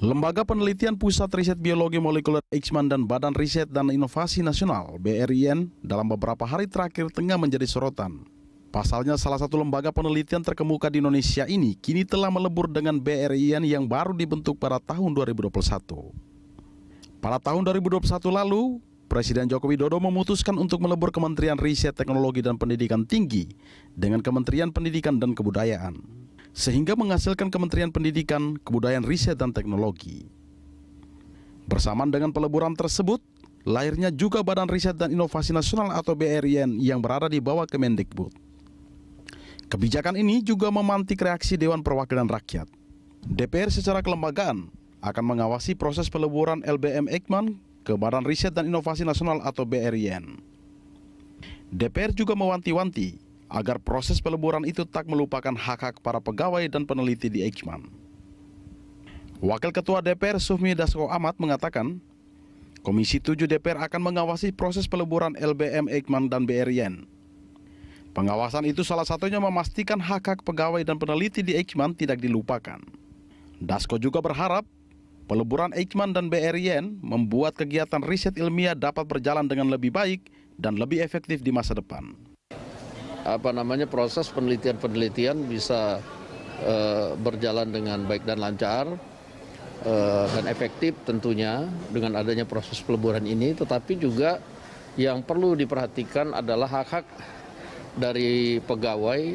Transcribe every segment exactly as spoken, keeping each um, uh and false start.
Lembaga Penelitian Pusat Riset Biologi Molekuler Eijkman dan Badan Riset dan Inovasi Nasional B R I N dalam beberapa hari terakhir tengah menjadi sorotan. Pasalnya salah satu lembaga penelitian terkemuka di Indonesia ini kini telah melebur dengan B R I N yang baru dibentuk pada tahun dua ribu dua puluh satu. Pada tahun dua ribu dua puluh satu lalu, Presiden Joko Widodo memutuskan untuk melebur Kementerian Riset Teknologi dan Pendidikan Tinggi dengan Kementerian Pendidikan dan Kebudayaan, sehingga menghasilkan Kementerian Pendidikan, Kebudayaan, Riset, dan Teknologi. Bersamaan dengan peleburan tersebut, lahirnya juga Badan Riset dan Inovasi Nasional atau B R I N yang berada di bawah Kemendikbud. Kebijakan ini juga memantik reaksi Dewan Perwakilan Rakyat. D P R secara kelembagaan akan mengawasi proses peleburan L B M Eijkman ke Badan Riset dan Inovasi Nasional atau B R I N. D P R juga mewanti-wanti agar proses peleburan itu tak melupakan hak-hak para pegawai dan peneliti di Eijkman. Wakil Ketua D P R Sufmi Dasko Ahmad mengatakan, Komisi tujuh D P R akan mengawasi proses peleburan L B M Eijkman dan B R I N. Pengawasan itu salah satunya memastikan hak-hak pegawai dan peneliti di Eijkman tidak dilupakan. Dasko juga berharap peleburan Eijkman dan B R I N membuat kegiatan riset ilmiah dapat berjalan dengan lebih baik dan lebih efektif di masa depan. Apa namanya proses penelitian-penelitian bisa uh, berjalan dengan baik dan lancar uh, dan efektif tentunya dengan adanya proses peleburan ini, tetapi juga yang perlu diperhatikan adalah hak-hak dari pegawai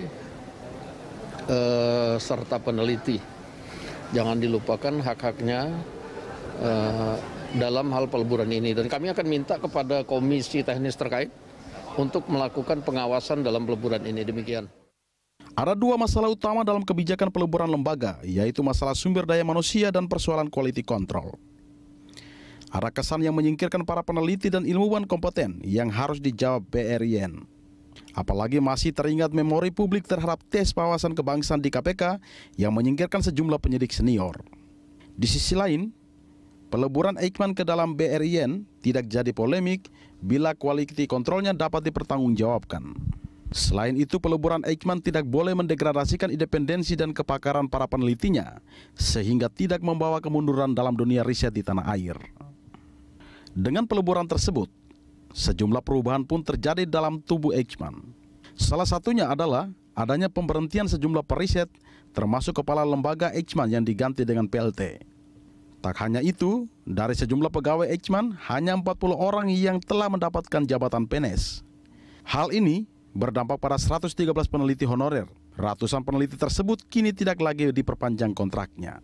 uh, serta peneliti. Jangan dilupakan hak-haknya uh, dalam hal peleburan ini, dan kami akan minta kepada komisi teknis terkait untuk melakukan pengawasan dalam peleburan ini. Demikian. Ada dua masalah utama dalam kebijakan peleburan lembaga, yaitu masalah sumber daya manusia dan persoalan quality control. Ada kesan yang menyingkirkan para peneliti dan ilmuwan kompeten yang harus dijawab B R I N. Apalagi masih teringat memori publik terhadap tes wawasan kebangsaan di K P K yang menyingkirkan sejumlah penyidik senior. Di sisi lain, peleburan Eijkman ke dalam B R I N tidak jadi polemik bila quality kontrolnya dapat dipertanggungjawabkan. Selain itu, peleburan Eijkman tidak boleh mendegradasikan independensi dan kepakaran para penelitinya, sehingga tidak membawa kemunduran dalam dunia riset di tanah air. Dengan peleburan tersebut, sejumlah perubahan pun terjadi dalam tubuh Eijkman. Salah satunya adalah adanya pemberhentian sejumlah periset, termasuk kepala lembaga Eijkman yang diganti dengan P L T. Tak hanya itu, dari sejumlah pegawai Eijkman, hanya empat puluh orang yang telah mendapatkan jabatan P N S. Hal ini berdampak pada seratus tiga belas peneliti honorer. Ratusan peneliti tersebut kini tidak lagi diperpanjang kontraknya.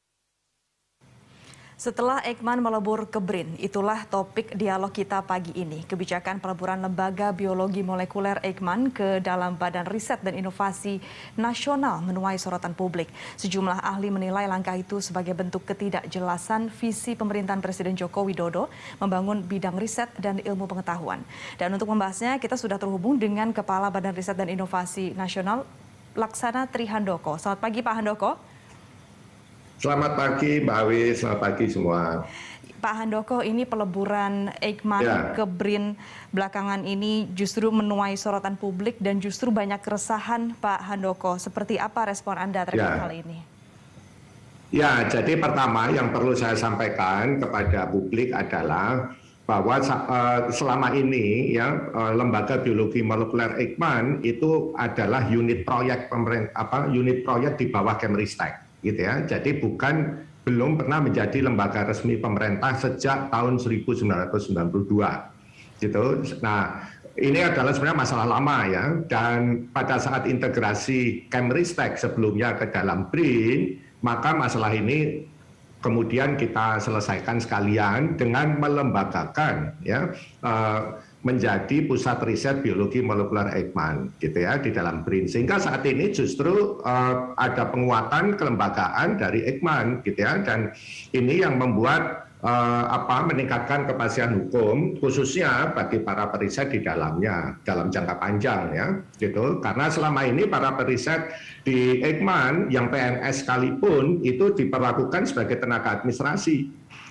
Setelah Eijkman melebur ke B R I N, itulah topik dialog kita pagi ini. Kebijakan peleburan Lembaga Biologi Molekuler Eijkman ke dalam Badan Riset dan Inovasi Nasional menuai sorotan publik. Sejumlah ahli menilai langkah itu sebagai bentuk ketidakjelasan visi pemerintahan Presiden Joko Widodo membangun bidang riset dan ilmu pengetahuan. Dan untuk membahasnya, kita sudah terhubung dengan Kepala Badan Riset dan Inovasi Nasional, Laksana Trihandoko. Selamat pagi, Pak Handoko. Selamat pagi, Mbak Awi. Selamat pagi semua. Pak Handoko, ini peleburan Eijkman ya. ke B R I N belakangan ini justru menuai sorotan publik dan justru banyak keresahan, Pak Handoko. Seperti apa respon Anda terkait ya. hal ini? Ya, jadi pertama yang perlu saya sampaikan kepada publik adalah bahwa uh, selama ini ya uh, Lembaga Biologi Molekuler Eijkman itu adalah unit proyek pemerintah, apa unit proyek di bawah Kemristek. Gitu ya. Jadi bukan belum pernah menjadi lembaga resmi pemerintah sejak tahun seribu sembilan ratus sembilan puluh dua. Gitu. Nah, ini adalah sebenarnya masalah lama ya. Dan pada saat integrasi Kemristek sebelumnya ke dalam B R I N, maka masalah ini kemudian kita selesaikan sekalian dengan melembagakan ya uh, menjadi pusat riset biologi molekuler Eijkman gitu ya di dalam B R I N, sehingga saat ini justru uh, ada penguatan kelembagaan dari Eijkman gitu ya, dan ini yang membuat uh, apa meningkatkan kepastian hukum khususnya bagi para periset di dalamnya dalam jangka panjang ya gitu, karena selama ini para periset di Eijkman yang P N S sekalipun itu diperlakukan sebagai tenaga administrasi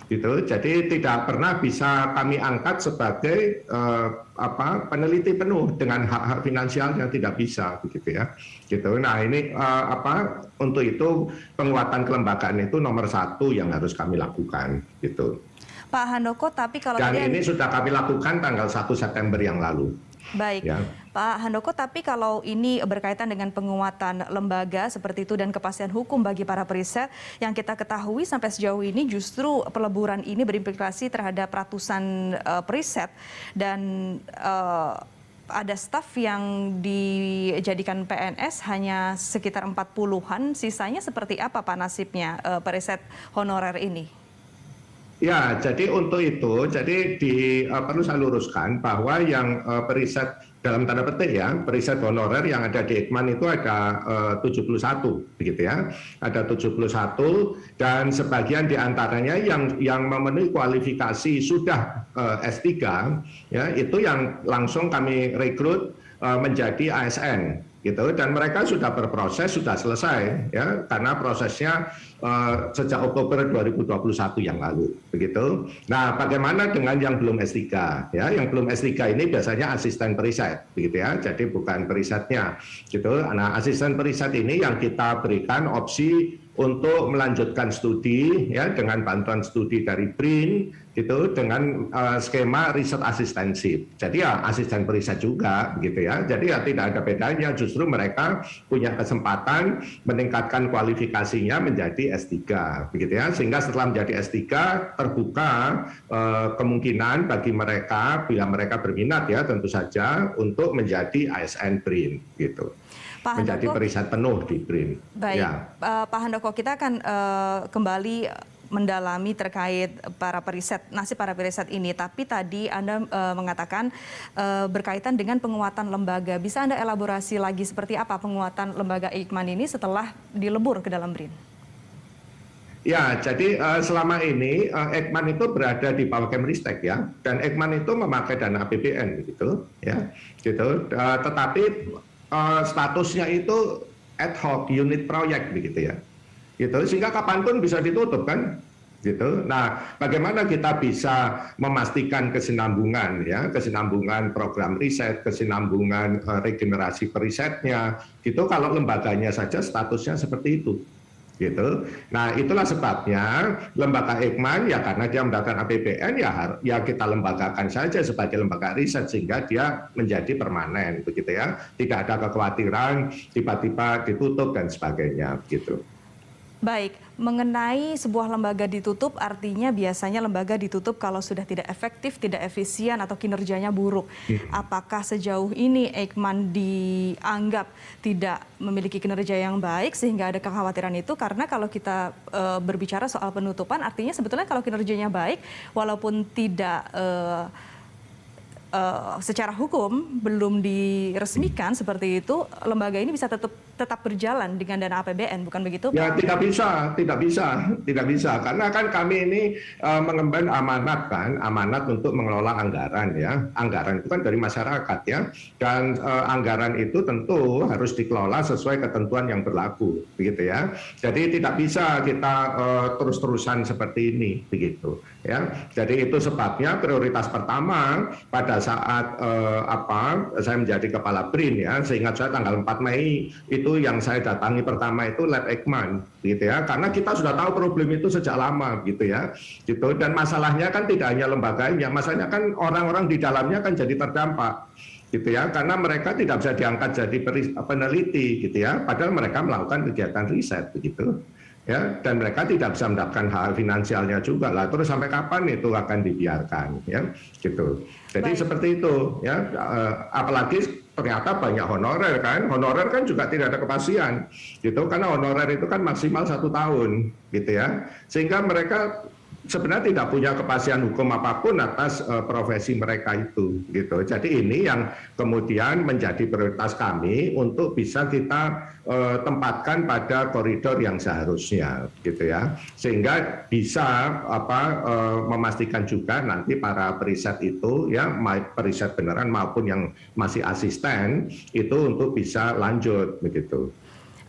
gitu. Jadi tidak pernah bisa kami angkat sebagai uh, apa peneliti penuh dengan hak-hak finansialnya, tidak bisa begitu ya. Gitu. Nah ini uh, apa untuk itu penguatan kelembagaan itu nomor satu yang harus kami lakukan gitu. Pak Handoko, tapi kalau dan tadi ini sudah kami lakukan tanggal satu September yang lalu. Baik, ya. Pak Handoko, tapi kalau ini berkaitan dengan penguatan lembaga seperti itu dan kepastian hukum bagi para periset, yang kita ketahui sampai sejauh ini justru peleburan ini berimplikasi terhadap ratusan uh, periset dan uh, ada staf yang dijadikan P N S hanya sekitar empat puluhan, sisanya seperti apa Pak nasibnya uh, periset honorer ini? Ya, jadi untuk itu, jadi di, uh, perlu saya luruskan bahwa yang uh, periset dalam tanda petik ya, periset honorer yang ada di Eijkman itu ada uh, tujuh puluh satu, begitu ya, ada tujuh puluh satu dan sebagian diantaranya yang yang memenuhi kualifikasi sudah uh, S tiga, ya itu yang langsung kami rekrut uh, menjadi A S N. Gitu, dan mereka sudah berproses, sudah selesai ya, karena prosesnya uh, sejak Oktober dua ribu dua puluh satu yang lalu begitu. Nah, bagaimana dengan yang belum S tiga ya? Yang belum S tiga ini biasanya asisten periset begitu ya, jadi bukan perisetnya gitu. Nah, asisten periset ini yang kita berikan opsi untuk melanjutkan studi ya dengan bantuan studi dari B R I N gitu dengan uh, skema riset asistensif. Jadi ya asisten periset juga gitu ya. Jadi ya tidak ada bedanya, justru mereka punya kesempatan meningkatkan kualifikasinya menjadi S tiga begitu ya. Sehingga setelah menjadi S tiga terbuka uh, kemungkinan bagi mereka bila mereka berminat ya tentu saja untuk menjadi A S N B R I N gitu. Pak menjadi Handoko, periset penuh di B R I N. Baik, ya. uh, Pak Handoko, kita akan uh, kembali mendalami terkait para periset, nasib para periset ini. Tapi tadi Anda uh, mengatakan uh, berkaitan dengan penguatan lembaga. Bisa Anda elaborasi lagi seperti apa penguatan lembaga Eijkman ini setelah dilebur ke dalam B R I N? Ya, jadi uh, selama ini uh, Eijkman itu berada di bawah Kemristek ya, dan Eijkman itu memakai dana A P B N gitu, ya, gitu. Uh, tetapi uh, statusnya itu ad hoc unit proyek begitu ya, gitu. Sehingga kapanpun bisa ditutup kan, gitu. Nah, bagaimana kita bisa memastikan kesinambungan ya, kesinambungan program riset, kesinambungan uh, regenerasi perisetnya, gitu. Kalau lembaganya saja statusnya seperti itu. Gitu. Nah, itulah sebabnya lembaga Eijkman ya karena dia mendapatkan A P B N ya ya kita lembagakan saja sebagai lembaga riset sehingga dia menjadi permanen begitu ya. Tidak ada kekhawatiran tiba-tiba ditutup dan sebagainya gitu. Baik, mengenai sebuah lembaga ditutup artinya biasanya lembaga ditutup kalau sudah tidak efektif, tidak efisien atau kinerjanya buruk. Apakah sejauh ini Eijkman dianggap tidak memiliki kinerja yang baik sehingga ada kekhawatiran itu? Karena kalau kita e, berbicara soal penutupan artinya sebetulnya kalau kinerjanya baik walaupun tidak e, e, secara hukum belum diresmikan seperti itu, lembaga ini bisa tetap tetap berjalan dengan dana A P B N, bukan begitu Pak? Ya tidak bisa, tidak bisa, tidak bisa. Karena kan kami ini uh, mengemban amanat kan, amanat untuk mengelola anggaran ya. Anggaran itu kan dari masyarakat ya. Dan uh, anggaran itu tentu harus dikelola sesuai ketentuan yang berlaku, begitu ya. Jadi tidak bisa kita uh, terus-terusan seperti ini, begitu ya. Jadi itu sebabnya prioritas pertama pada saat uh, apa saya menjadi kepala B R I N ya, seingat saya tanggal empat Mei itu yang saya datangi pertama itu Lab Eijkman gitu ya, karena kita sudah tahu problem itu sejak lama gitu ya, gitu. Dan masalahnya kan tidak hanya lembaganya, masalahnya kan orang-orang di dalamnya kan jadi terdampak gitu ya, karena mereka tidak bisa diangkat jadi peneliti gitu ya, padahal mereka melakukan kegiatan riset begitu ya, dan mereka tidak bisa mendapatkan hak finansialnya juga lah. Terus sampai kapan itu akan dibiarkan ya, gitu. Jadi Baik. seperti itu ya, apalagi ternyata banyak honorer kan, honorer kan juga tidak ada kepastian gitu, karena honorer itu kan maksimal satu tahun gitu ya, sehingga mereka sebenarnya tidak punya kepastian hukum apapun atas uh, profesi mereka itu gitu. Jadi ini yang kemudian menjadi prioritas kami untuk bisa kita uh, tempatkan pada koridor yang seharusnya gitu ya, sehingga bisa apa uh, memastikan juga nanti para periset itu ya, periset beneran maupun yang masih asisten itu untuk bisa lanjut begitu.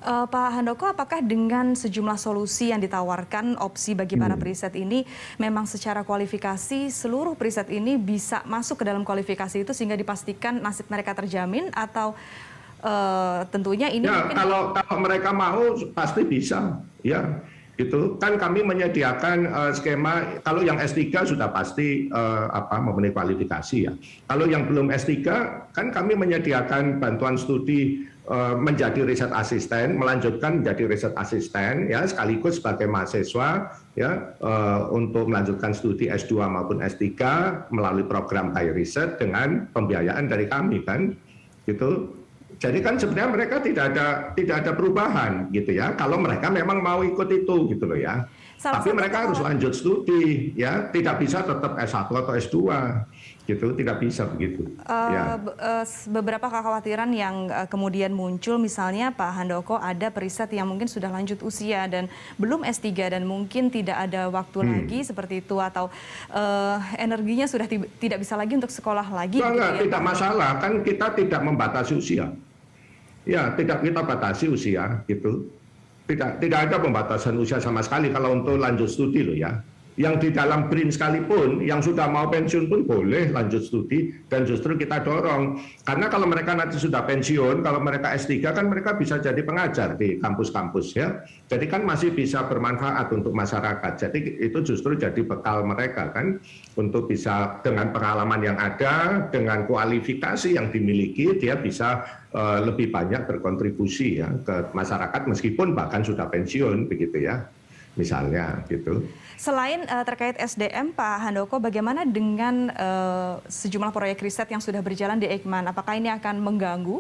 Uh, Pak Handoko, apakah dengan sejumlah solusi yang ditawarkan opsi bagi para periset ini, memang secara kualifikasi seluruh periset ini bisa masuk ke dalam kualifikasi itu sehingga dipastikan nasib mereka terjamin, atau uh, tentunya ini ya, mungkin... kalau kalau mereka mau pasti bisa, ya. Itu kan kami menyediakan uh, skema, kalau yang S tiga sudah pasti uh, apa memenuhi kualifikasi ya. Kalau yang belum S tiga kan kami menyediakan bantuan studi uh, menjadi riset asisten, melanjutkan menjadi riset asisten ya, sekaligus sebagai mahasiswa ya uh, untuk melanjutkan studi S dua maupun S tiga melalui program By Riset dengan pembiayaan dari kami kan. Gitu. Jadi kan sebenarnya mereka tidak ada tidak ada perubahan gitu ya. Kalau mereka memang mau ikut itu gitu loh ya. Salah Tapi mereka harus lanjut studi ya. Tidak bisa tetap S satu atau S dua gitu. Tidak bisa begitu. Uh, ya. Beberapa kekhawatiran yang uh, kemudian muncul, misalnya Pak Handoko, ada periset yang mungkin sudah lanjut usia dan belum S tiga dan mungkin tidak ada waktu hmm. lagi seperti itu, atau uh, energinya sudah tidak bisa lagi untuk sekolah lagi. Enggak, gitu enggak, ya, tidak Pak? Masalah kan kita tidak membatasi usia. Ya, tidak kita batasi usia gitu. Tidak tidak ada pembatasan usia sama sekali kalau untuk lanjut studi loh ya. Yang di dalam B R I N sekalipun yang sudah mau pensiun pun boleh lanjut studi, dan justru kita dorong. Karena kalau mereka nanti sudah pensiun, kalau mereka S tiga kan mereka bisa jadi pengajar di kampus-kampus ya. Jadi kan masih bisa bermanfaat untuk masyarakat. Jadi itu justru jadi bekal mereka kan untuk bisa dengan pengalaman yang ada, dengan kualifikasi yang dimiliki, dia bisa uh, lebih banyak berkontribusi ya ke masyarakat meskipun bahkan sudah pensiun begitu ya. Misalnya gitu. Selain uh, terkait S D M, Pak Handoko, bagaimana dengan uh, sejumlah proyek riset yang sudah berjalan di Eijkman? Apakah ini akan mengganggu?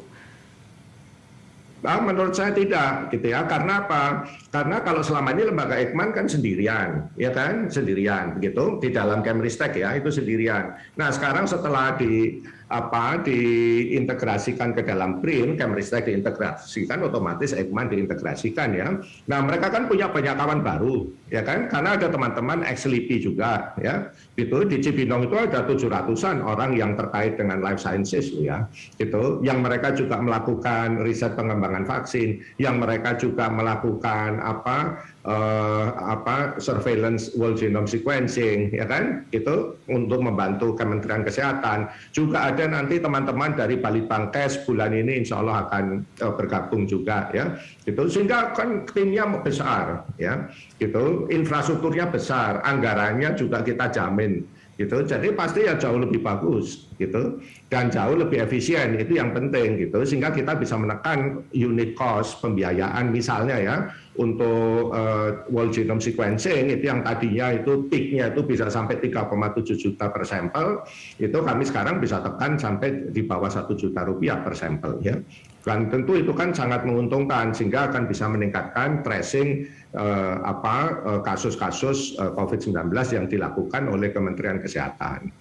Nah, menurut saya tidak, gitu ya. Karena apa? Karena kalau selama ini lembaga Eijkman kan sendirian, ya kan, sendirian, begitu di dalam Kemristek ya, itu sendirian. Nah, sekarang setelah di apa diintegrasikan ke dalam B R I N, Kemristek diintegrasikan, otomatis Eijkman diintegrasikan ya. Nah, mereka kan punya banyak kawan baru, ya kan? Karena ada teman-teman ex L I P I juga, ya. Itu di Cibinong itu ada tujuh ratusan orang yang terkait dengan life sciences, ya. Itu yang mereka juga melakukan riset pengembangan vaksin, yang mereka juga melakukan apa Uh, apa surveillance whole genome sequencing, ya kan, itu untuk membantu Kementerian Kesehatan. Juga ada nanti teman-teman dari Balitbangkes bulan ini insya Allah akan uh, bergabung juga, ya, gitu. Sehingga kan timnya besar, ya, gitu. Infrastrukturnya besar, anggarannya juga kita jamin, gitu. Jadi pasti ya jauh lebih bagus, gitu, dan jauh lebih efisien, itu yang penting, gitu. Sehingga kita bisa menekan unit cost pembiayaan, misalnya ya, untuk uh, whole genome sequencing itu yang tadinya itu peaknya itu bisa sampai tiga koma tujuh juta per sampel, itu kami sekarang bisa tekan sampai di bawah satu juta rupiah per sampel, ya. Dan tentu itu kan sangat menguntungkan sehingga akan bisa meningkatkan tracing uh, apa kasus-kasus uh, COVID sembilan belas yang dilakukan oleh Kementerian Kesehatan.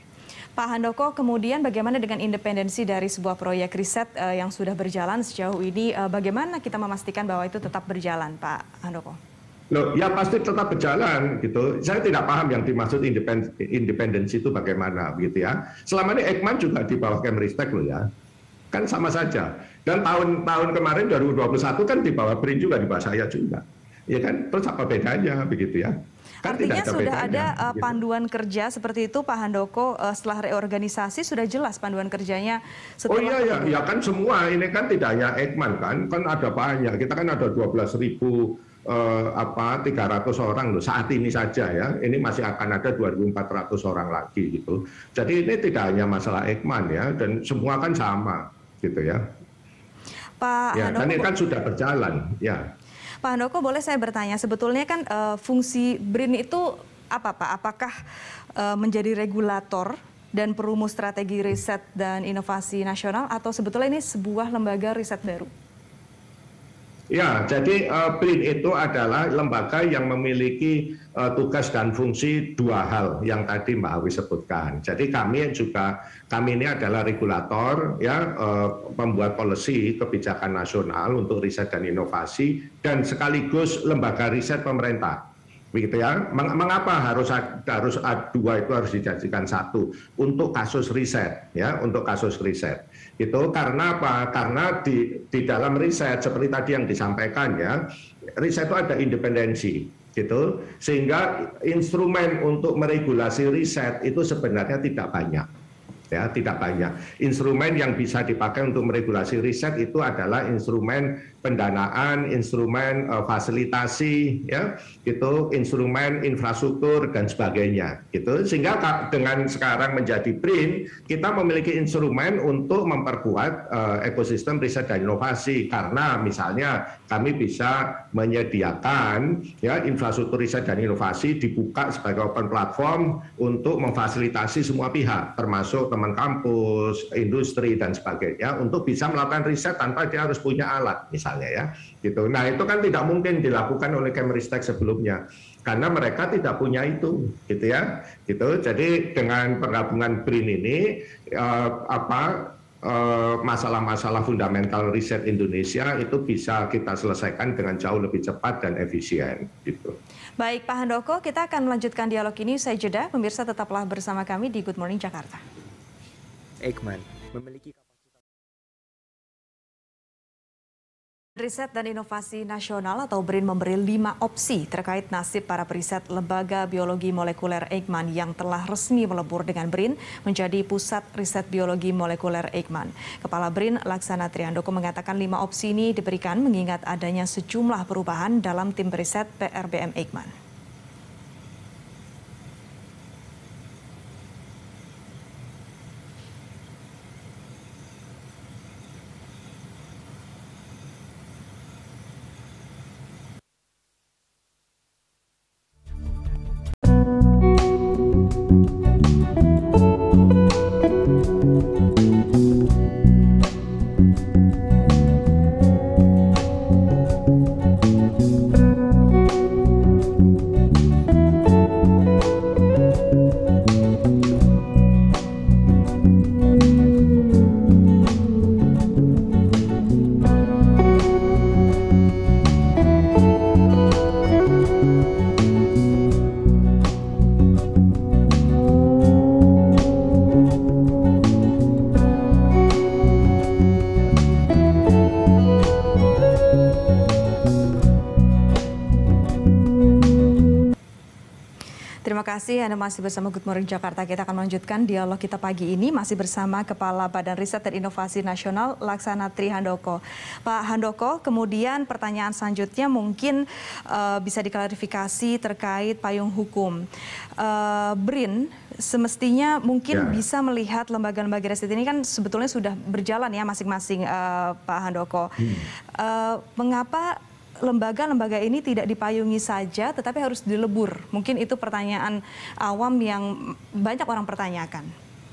Pak Handoko, kemudian bagaimana dengan independensi dari sebuah proyek riset uh, yang sudah berjalan sejauh ini? Uh, bagaimana kita memastikan bahwa itu tetap berjalan, Pak Handoko? Loh, ya pasti tetap berjalan, gitu. Saya tidak paham yang dimaksud independ independensi itu bagaimana, gitu ya. Selama ini Eijkman juga di bawah Kemristek loh ya, kan sama saja. Dan tahun-tahun kemarin dua ribu dua puluh satu kan di bawah B R I N juga, di bawah saya juga, ya kan. Terus apa bedanya, begitu ya? Kan artinya ada sudah bedanya, ada uh, gitu. Panduan kerja seperti itu, Pak Handoko, uh, setelah reorganisasi sudah jelas panduan kerjanya. Oh iya, ya, ya kan semua ini kan tidak hanya Eijkman kan, kan ada banyak. Kita kan ada dua belas ribu uh, apa tiga ratus orang loh saat ini saja ya. Ini masih akan ada dua ribu empat ratus orang lagi gitu. Jadi ini tidak hanya masalah Eijkman ya, dan semua kan sama gitu ya. Pak ya, Handoko, dan ini kan sudah berjalan ya. Pak Handoko, boleh saya bertanya, sebetulnya kan uh, fungsi B R I N itu apa, Pak? Apakah uh, menjadi regulator dan perumus strategi riset dan inovasi nasional, atau sebetulnya ini sebuah lembaga riset baru? Ya, jadi uh, B R I N itu adalah lembaga yang memiliki uh, tugas dan fungsi dua hal yang tadi Mbak Awi sebutkan. Jadi kami juga, kami ini adalah regulator, ya, uh, pembuat policy kebijakan nasional untuk riset dan inovasi, dan sekaligus lembaga riset pemerintah. Begitu ya. Mengapa harus harus dua itu harus dijadikan satu untuk kasus riset, ya, untuk kasus riset. Gitu. Karena apa? Karena di di dalam riset seperti tadi yang disampaikan ya, riset itu ada independensi, gitu. Sehingga instrumen untuk meregulasi riset itu sebenarnya tidak banyak. Ya, tidak banyak. Instrumen yang bisa dipakai untuk meregulasi riset itu adalah instrumen pendanaan, instrumen uh, fasilitasi, ya, gitu, instrumen infrastruktur dan sebagainya, gitu. Sehingga dengan sekarang menjadi B R I N, kita memiliki instrumen untuk memperkuat uh, ekosistem riset dan inovasi. Karena misalnya kami bisa menyediakan ya infrastruktur riset dan inovasi dibuka sebagai open platform untuk memfasilitasi semua pihak, termasuk teman kampus, industri dan sebagainya untuk bisa melakukan riset tanpa dia harus punya alat misalnya ya gitu. Nah itu kan tidak mungkin dilakukan oleh Kemristek sebelumnya karena mereka tidak punya itu gitu ya gitu. Jadi dengan penggabungan B R I N ini eh, apa masalah-masalah fundamental riset Indonesia itu bisa kita selesaikan dengan jauh lebih cepat dan efisien gitu. Baik Pak Handoko, kita akan melanjutkan dialog ini usai jeda. Pemirsa tetaplah bersama kami di Good Morning Jakarta. Eijkman memiliki Riset dan Inovasi Nasional atau B R I N memberi lima opsi terkait nasib para periset Lembaga Biologi Molekuler Eijkman yang telah resmi melebur dengan B R I N menjadi Pusat Riset Biologi Molekuler Eijkman. Kepala B R I N Laksana Trihandoko mengatakan lima opsi ini diberikan mengingat adanya sejumlah perubahan dalam tim riset P R B M Eijkman. Terima kasih Anda masih bersama Good Morning Jakarta. Kita akan melanjutkan dialog kita pagi ini masih bersama Kepala Badan Riset dan Inovasi Nasional Laksana Trihandoko. Pak Handoko, kemudian pertanyaan selanjutnya mungkin uh, bisa diklarifikasi terkait payung hukum. Uh, B R I N semestinya mungkin ya. bisa melihat lembaga-lembaga riset ini kan sebetulnya sudah berjalan ya masing-masing uh, Pak Handoko. Hmm. Uh, mengapa lembaga-lembaga ini tidak dipayungi saja tetapi harus dilebur? Mungkin itu pertanyaan awam yang banyak orang pertanyakan.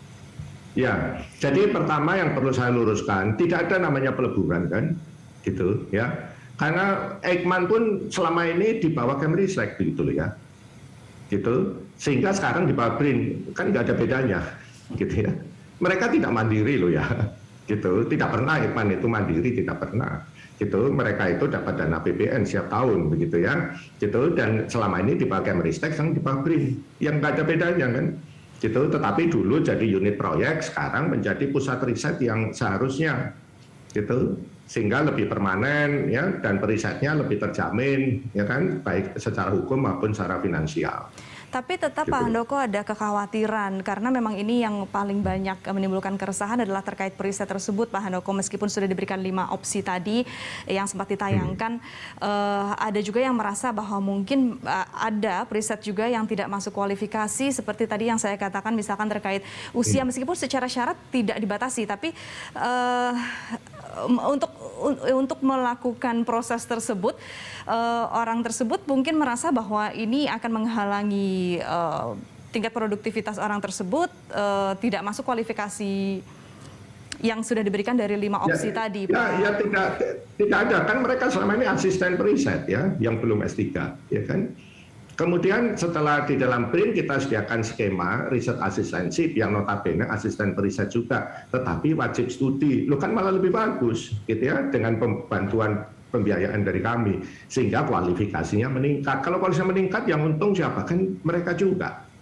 Ya, jadi pertama yang perlu saya luruskan, tidak ada namanya peleburan kan, gitu ya. Karena Eijkman pun selama ini di bawah Kemristek begitu loh ya. Gitu. Sehingga sekarang di bawah B R I N kan nggak ada bedanya, gitu ya. Mereka tidak mandiri loh ya. Gitu. Tidak pernah Eijkman itu mandiri, tidak pernah. Gitu, mereka itu dapat dana A P B N setiap tahun begitu ya, gitu. Dan selama ini di bawah Kemristek, sekarang di bawah B R I N, yang nggak ada bedanya kan, gitu. Tetapi dulu jadi unit proyek, sekarang menjadi pusat riset yang seharusnya, gitu, sehingga lebih permanen ya dan perisetnya lebih terjamin ya kan, baik secara hukum maupun secara finansial. Tapi tetap gitu. Pak Handoko ada kekhawatiran karena memang ini yang paling banyak menimbulkan keresahan adalah terkait periset tersebut Pak Handoko, meskipun sudah diberikan lima opsi tadi yang sempat ditayangkan, hmm. uh, ada juga yang merasa bahwa mungkin uh, ada periset juga yang tidak masuk kualifikasi seperti tadi yang saya katakan misalkan terkait usia hmm. meskipun secara syarat tidak dibatasi tapi uh, untuk untuk melakukan proses tersebut uh, orang tersebut mungkin merasa bahwa ini akan menghalangi Uh, tingkat produktivitas orang tersebut, uh, tidak masuk kualifikasi yang sudah diberikan dari lima opsi ya, tadi. Ya, Pak. ya tidak, tidak ada kan, mereka selama ini asisten periset ya, yang belum S tiga, ya kan. Kemudian setelah di dalam B R I N kita sediakan skema riset asistensi yang notabene asisten periset juga, tetapi wajib studi. Lo kan malah lebih bagus, gitu ya, dengan pembantuan pembiayaan dari kami, sehingga kualifikasinya meningkat. Kalau kualifikasinya meningkat, yang untung siapa? Kan mereka juga.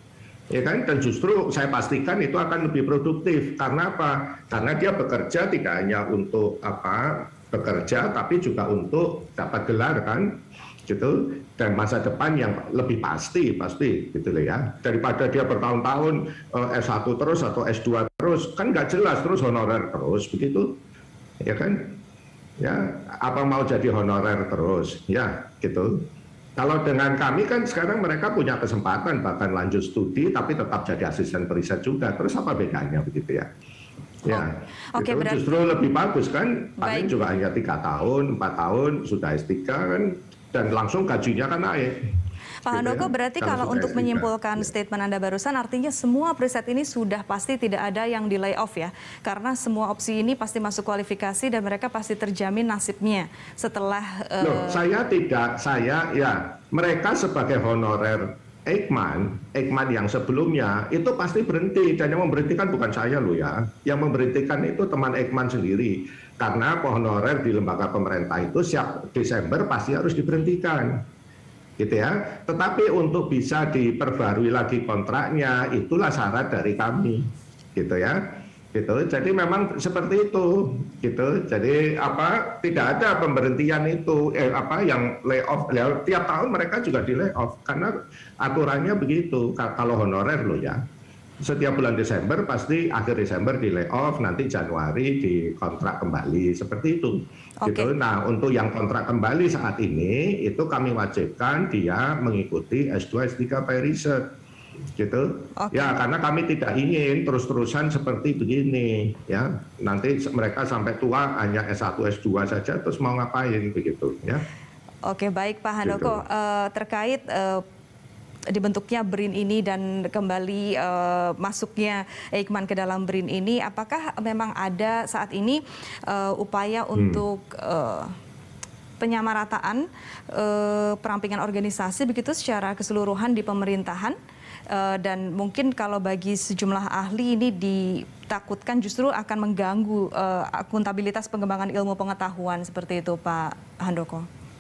ya kan? Dan justru saya pastikan itu akan lebih produktif. Karena apa? Karena dia bekerja tidak hanya untuk apa bekerja, tapi juga untuk dapat gelar kan, gitu. Dan masa depan yang lebih pasti, pasti, gitu loh ya. Daripada dia bertahun-tahun eh, S satu terus atau S dua terus, kan nggak jelas terus honorer terus, begitu, ya kan? Ya, apa mau jadi honorer terus, ya, gitu. Kalau dengan kami kan sekarang mereka punya kesempatan bahkan lanjut studi tapi tetap jadi asisten periset juga. Terus apa bedanya begitu ya? Ya, oh, okay, itu berarti... justru lebih bagus kan. Paling Baik. juga hanya tiga tahun, empat tahun sudah S tiga kan, dan langsung gajinya kan naik. Pak Handoko, berarti kalau untuk menyimpulkan ya. statement Anda barusan, artinya semua preset ini sudah pasti tidak ada yang di layoff ya? Karena semua opsi ini pasti masuk kualifikasi dan mereka pasti terjamin nasibnya setelah... Uh... Loh, saya tidak, saya ya, mereka sebagai honorer Eijkman, Eijkman yang sebelumnya, itu pasti berhenti. Dan yang memberhentikan bukan saya loh ya, yang memberhentikan itu teman Eijkman sendiri. Karena honorer di lembaga pemerintah itu siap Desember pasti harus diberhentikan. Gitu ya. Tetapi untuk bisa diperbarui lagi kontraknya, itulah syarat dari kami, gitu ya. Gitu. Jadi memang seperti itu, gitu. Jadi apa tidak ada pemberhentian itu, eh, apa yang layoff. Tiap tahun mereka juga di layoff karena aturannya begitu. Kalau honorer loh ya. Setiap bulan Desember pasti akhir Desember di layoff, nanti Januari dikontrak kembali, seperti itu. Okay. Gitu. Nah, untuk yang kontrak kembali saat ini itu kami wajibkan dia mengikuti S dua S tiga by riset. Gitu. Okay. Ya, karena kami tidak ingin terus-terusan seperti begini, ya. Nanti mereka sampai tua hanya S satu S dua saja terus mau ngapain begitu, ya. Oke, baik Pak Handoko, gitu. uh, terkait uh, dibentuknya BRIN ini dan kembali uh, masuknya Eijkman ke dalam BRIN ini, apakah memang ada saat ini uh, upaya hmm. untuk uh, penyamarataan uh, perampingan organisasi begitu secara keseluruhan di pemerintahan? Uh, dan mungkin kalau bagi sejumlah ahli ini ditakutkan justru akan mengganggu uh, akuntabilitas pengembangan ilmu pengetahuan seperti itu, Pak Handoko.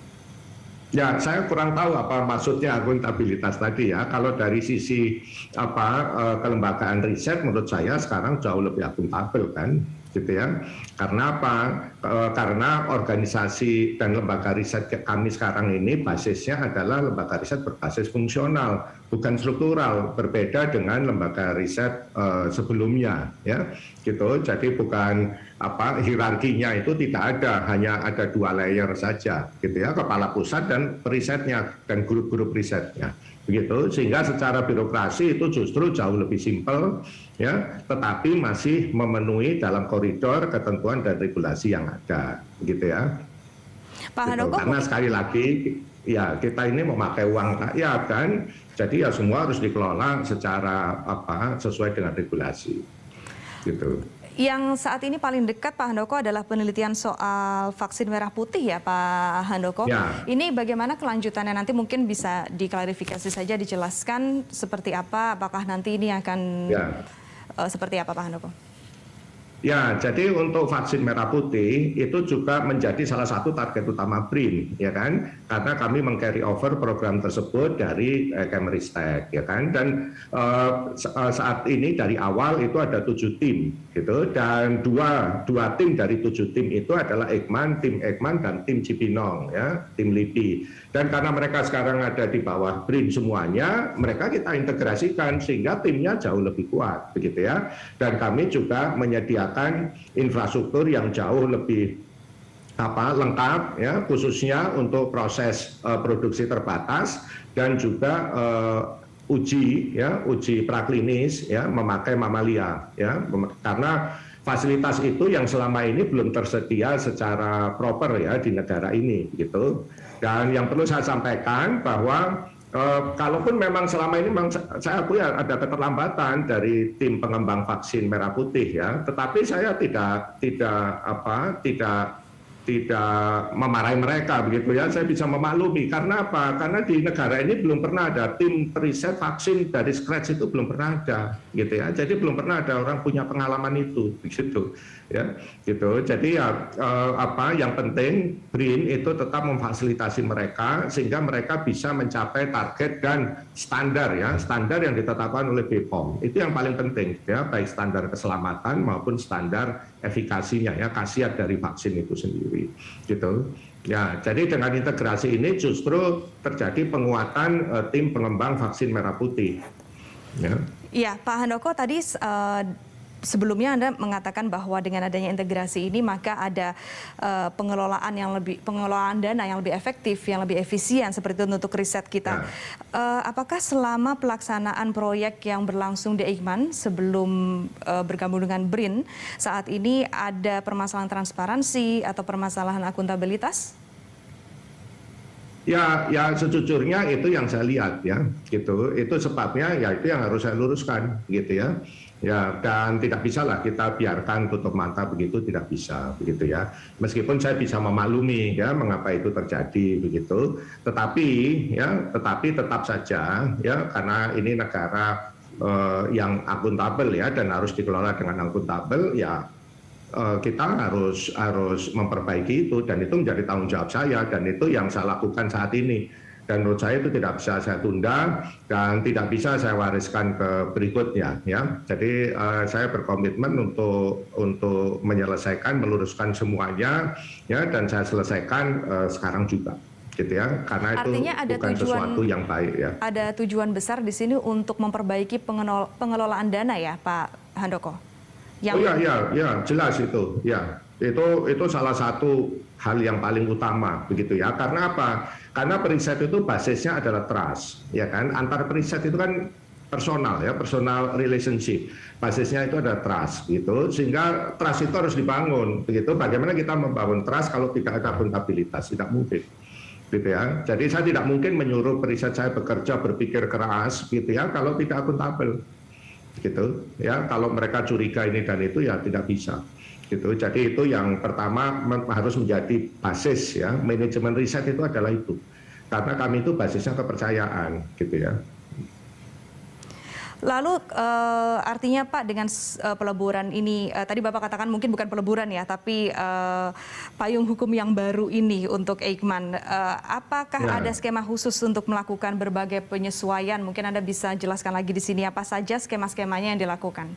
Ya, saya kurang tahu apa maksudnya akuntabilitas tadi ya. Kalau dari sisi apa kelembagaan riset, menurut saya sekarang jauh lebih akuntabel kan, gitu ya. Karena apa? Karena organisasi dan lembaga riset kami sekarang ini basisnya adalah lembaga riset berbasis fungsional, bukan struktural. Berbeda dengan lembaga riset uh, sebelumnya, ya, gitu. Jadi bukan apa hierarkinya itu tidak ada, hanya ada dua layer saja, gitu ya, kepala pusat dan perisetnya dan grup-grup risetnya, begitu. Sehingga secara birokrasi itu justru jauh lebih simpel, ya, tetapi masih memenuhi dalam koridor ketentuan dan regulasi yang ada, gitu ya. Pak Handoko, gitu. Karena sekali lagi, ya kita ini memakai uang rakyat kan, jadi ya semua harus dikelola secara apa sesuai dengan regulasi, gitu. Yang saat ini paling dekat Pak Handoko adalah penelitian soal vaksin merah putih ya Pak Handoko. Ya. Ini bagaimana kelanjutannya nanti mungkin bisa diklarifikasi saja, dijelaskan seperti apa, apakah nanti ini akan ya. uh, seperti apa Pak Handoko? Ya, jadi untuk vaksin merah putih itu juga menjadi salah satu target utama BRIN, ya kan? Karena kami meng-carry over program tersebut dari eh, Kemristek, ya kan? Dan eh, saat ini dari awal itu ada tujuh tim, gitu. Dan dua dua tim dari tujuh tim itu adalah Eijkman, tim Eijkman dan tim Cipinong, ya, tim LIPI. Dan karena mereka sekarang ada di bawah BRIN semuanya, mereka kita integrasikan sehingga timnya jauh lebih kuat, begitu ya. Dan kami juga menyediakan infrastruktur yang jauh lebih apa lengkap ya, khususnya untuk proses uh, produksi terbatas dan juga uh, uji ya uji praklinis ya memakai mamalia ya, karena fasilitas itu yang selama ini belum tersedia secara proper ya di negara ini gitu. Dan yang perlu saya sampaikan bahwa Uh, kalaupun memang selama ini memang saya akui ada keterlambatan dari tim pengembang vaksin merah putih ya, tetapi saya tidak tidak apa tidak tidak memarahi mereka begitu ya, saya bisa memaklumi. Karena apa? Karena di negara ini belum pernah ada tim riset vaksin dari scratch, itu belum pernah ada gitu ya. Jadi belum pernah ada orang punya pengalaman itu begitu ya, gitu. Jadi ya eh, apa yang penting BRIN itu tetap memfasilitasi mereka sehingga mereka bisa mencapai target dan standar ya, standar yang ditetapkan oleh B P O M. Itu yang paling penting ya, baik standar keselamatan maupun standar efikasinya ya, khasiat dari vaksin itu sendiri gitu ya. Jadi dengan integrasi ini justru terjadi penguatan uh, tim pengembang vaksin merah putih ya. Iya, Pak Handoko, tadi uh, sebelumnya Anda mengatakan bahwa dengan adanya integrasi ini maka ada uh, pengelolaan yang lebih pengelolaan dana yang lebih efektif, yang lebih efisien seperti itu untuk riset kita. Nah. Uh, apakah selama pelaksanaan proyek yang berlangsung di Eijkman sebelum uh, bergabung dengan BRIN saat ini ada permasalahan transparansi atau permasalahan akuntabilitas? Ya, ya sejujurnya itu yang saya lihat ya, gitu. Itu sebabnya ya itu yang harus saya luruskan, gitu ya. Ya, dan tidak bisa lah kita biarkan tutup mata begitu, tidak bisa begitu ya. Meskipun saya bisa memaklumi ya mengapa itu terjadi begitu, tetapi ya tetapi tetap saja ya karena ini negara eh, yang akuntabel ya dan harus dikelola dengan akuntabel ya, eh, kita harus harus memperbaiki itu dan itu menjadi tanggung jawab saya dan itu yang saya lakukan saat ini. Dan menurut saya itu tidak bisa saya tunda dan tidak bisa saya wariskan ke berikutnya ya. Jadi uh, saya berkomitmen untuk untuk menyelesaikan, meluruskan semuanya ya, dan saya selesaikan uh, sekarang juga gitu ya, karena Artinya itu ada bukan tujuan, sesuatu yang baik ya. Ada tujuan besar di sini untuk memperbaiki pengelolaan dana ya Pak Handoko. Yang... Oh ya ya ya jelas itu ya. Itu itu salah satu hal yang paling utama begitu ya. Karena apa? Karena periset itu basisnya adalah trust, ya kan? Antar periset itu kan personal ya, personal relationship. Basisnya itu ada trust gitu. Sehingga trust itu harus dibangun begitu. Bagaimana kita membangun trust kalau tidak ada akuntabilitas? Tidak mungkin. Gitu ya. Jadi saya tidak mungkin menyuruh periset saya bekerja berpikir keras gitu ya kalau tidak akuntabel. Gitu ya. Kalau mereka curiga ini dan itu ya tidak bisa. Gitu. Jadi itu yang pertama harus menjadi basis ya, manajemen riset itu adalah itu, karena kami itu basisnya kepercayaan gitu ya. Lalu uh, artinya Pak dengan uh, peleburan ini uh, tadi Bapak katakan mungkin bukan peleburan ya, tapi uh, payung hukum yang baru ini untuk Eijkman, uh, apakah ya. ada skema khusus untuk melakukan berbagai penyesuaian? Mungkin Anda bisa jelaskan lagi di sini apa saja skema-skemanya yang dilakukan?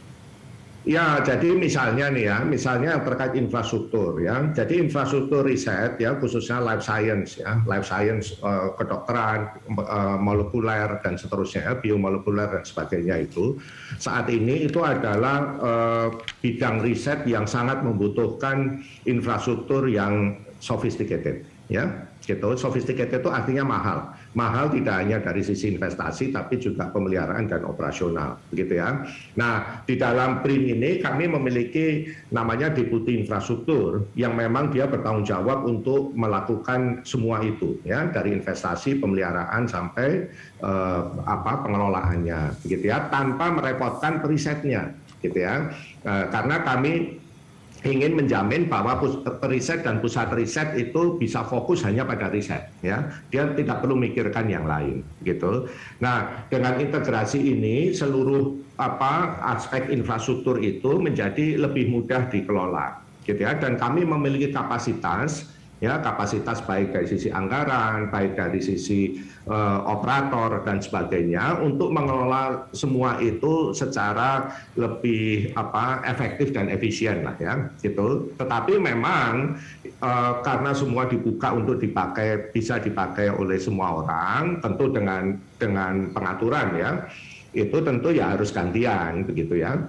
Ya, jadi misalnya nih ya, misalnya terkait infrastruktur ya. Jadi infrastruktur riset ya, khususnya life science ya, life science uh, kedokteran, uh, molekuler dan seterusnya, ya, biomolekuler dan sebagainya itu saat ini itu adalah uh, bidang riset yang sangat membutuhkan infrastruktur yang sophisticated ya. Gitu. Sophisticated itu artinya mahal. Mahal tidak hanya dari sisi investasi, tapi juga pemeliharaan dan operasional, begitu ya. Nah, di dalam BRIN ini kami memiliki namanya Deputi Infrastruktur, yang memang dia bertanggung jawab untuk melakukan semua itu, ya, dari investasi, pemeliharaan sampai eh, apa pengelolaannya, begitu ya, tanpa merepotkan perisetnya, gitu ya. Eh, karena kami ingin menjamin bahwa periset dan pusat riset itu bisa fokus hanya pada riset ya, dia tidak perlu mikirkan yang lain gitu. Nah, dengan integrasi ini seluruh apa aspek infrastruktur itu menjadi lebih mudah dikelola gitu ya, dan kami memiliki kapasitas ya, kapasitas baik dari sisi anggaran, baik dari sisi uh, operator dan sebagainya untuk mengelola semua itu secara lebih apa efektif dan efisien lah ya gitu. Tetapi memang uh, karena semua dibuka untuk dipakai, bisa dipakai oleh semua orang, tentu dengan dengan pengaturan ya, itu tentu ya harus gantian begitu ya.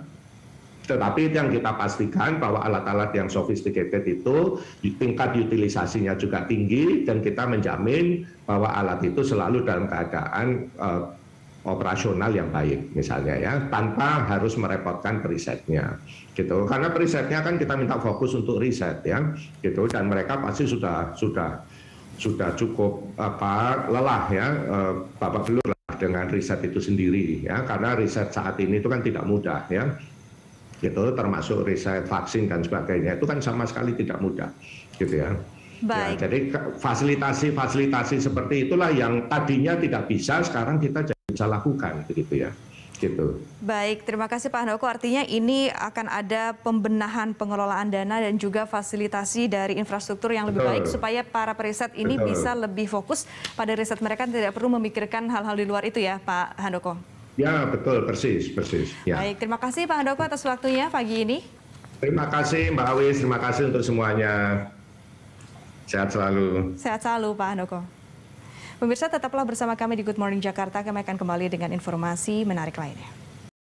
Tetapi yang kita pastikan bahwa alat-alat yang sophisticated itu tingkat utilisasinya juga tinggi dan kita menjamin bahwa alat itu selalu dalam keadaan uh, operasional yang baik misalnya ya, tanpa harus merepotkan perisetnya gitu. Karena perisetnya kan kita minta fokus untuk riset ya gitu, dan mereka pasti sudah sudah sudah cukup apa lelah ya, uh, babak belur lah dengan riset itu sendiri ya, karena riset saat ini itu kan tidak mudah ya. gitu, termasuk riset vaksin dan sebagainya. Itu kan sama sekali tidak mudah, gitu ya. Ya, Baik. jadi fasilitasi-fasilitasi seperti itulah yang tadinya tidak bisa, sekarang kita jadi bisa lakukan, begitu ya. Gitu. Baik, terima kasih Pak Handoko. Artinya ini akan ada pembenahan pengelolaan dana dan juga fasilitasi dari infrastruktur yang lebih Betul. baik supaya para periset ini Betul. bisa lebih fokus pada riset mereka, tidak perlu memikirkan hal-hal di luar itu ya Pak Handoko. Ya, betul, persis, persis. Ya. Baik, terima kasih Pak Handoko atas waktunya pagi ini. Terima kasih Mbak Awis, terima kasih untuk semuanya. Sehat selalu. Sehat selalu Pak Handoko. Pemirsa, tetaplah bersama kami di Good Morning Jakarta. Kami akan kembali dengan informasi menarik lainnya.